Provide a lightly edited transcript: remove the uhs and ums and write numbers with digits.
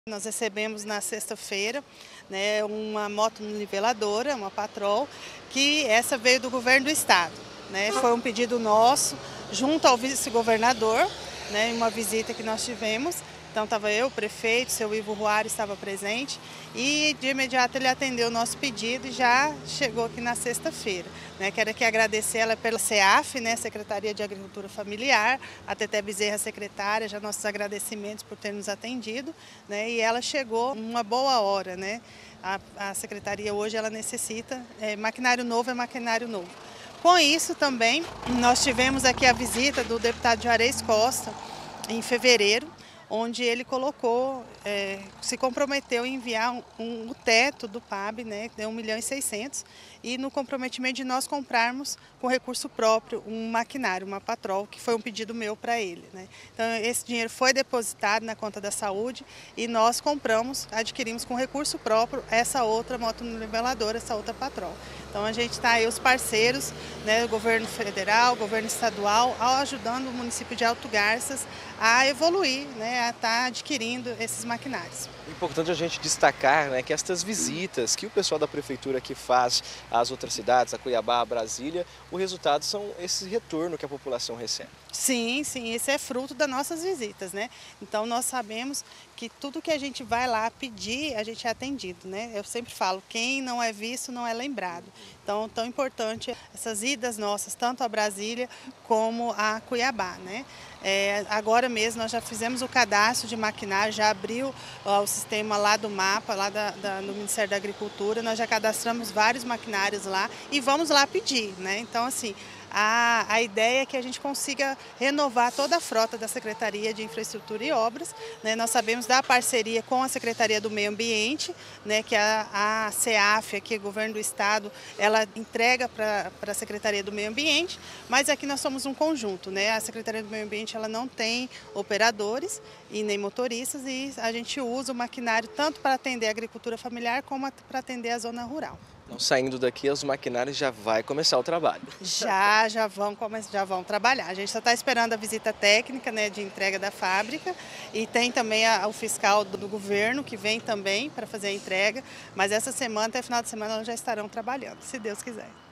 Nós recebemos na sexta-feira, né, uma moto-niveladora, uma Patrol, que essa veio do governo do estado, né? Foi um pedido nosso, junto ao vice-governador, né, em uma visita que nós tivemos. Então estava eu, o prefeito, o seu Ivo Ruari estava presente e de imediato ele atendeu o nosso pedido e já chegou aqui na sexta-feira, né? Quero aqui agradecer ela pela CEAF, né, Secretaria de Agricultura Familiar, a Teté Bezerra, secretária, já nossos agradecimentos por ter nos atendido, né? E ela chegou uma boa hora, né? A secretaria hoje ela necessita, maquinário novo é maquinário novo. Com isso também, nós tivemos aqui a visita do deputado Juarez Costa, em fevereiro, onde ele colocou, se comprometeu em enviar o teto do PAB, né, que deu 1.600.000, e no comprometimento de nós comprarmos com recurso próprio um maquinário, uma Patrol, que foi um pedido meu para ele, né. Então esse dinheiro foi depositado na conta da saúde e nós compramos, adquirimos com recurso próprio essa outra moto-niveladora, essa outra Patrol. Então a gente está aí, os parceiros, né, o governo federal, o governo estadual, ajudando o município de Alto Garças a evoluir, né, a estar adquirindo esses maquinários. É importante a gente destacar, né, que estas visitas que o pessoal da prefeitura aqui faz às outras cidades, a Cuiabá, a Brasília, o resultado são esse retorno que a população recebe. Sim, sim, isso é fruto das nossas visitas, né? Então nós sabemos que tudo que a gente vai lá pedir, a gente é atendido, né? Eu sempre falo, quem não é visto não é lembrado. Então, tão importante essas idas nossas, tanto a Brasília como a Cuiabá, né? Agora mesmo nós já fizemos o cadastro de maquinário, já abriu o sistema lá do mapa, lá do Ministério da Agricultura, nós já cadastramos vários maquinários lá e vamos lá pedir, né? Então, assim, a ideia é que a gente consiga renovar toda a frota da Secretaria de Infraestrutura e Obras, né? Nós sabemos da parceria com a Secretaria do Meio Ambiente, né? Que a CEAF, aqui, o Governo do Estado, ela entrega para a Secretaria do Meio Ambiente, mas aqui nós somos um conjunto, né? A Secretaria do Meio Ambiente ela não tem operadores e nem motoristas e a gente usa o maquinário tanto para atender a agricultura familiar como para atender a zona rural. Então, saindo daqui, os maquinários já vai começar o trabalho. Já vão trabalhar. A gente só está esperando a visita técnica, né, de entrega da fábrica e tem também o fiscal do governo que vem também para fazer a entrega, mas essa semana, até final de semana, elas já estarão trabalhando, se Deus quiser.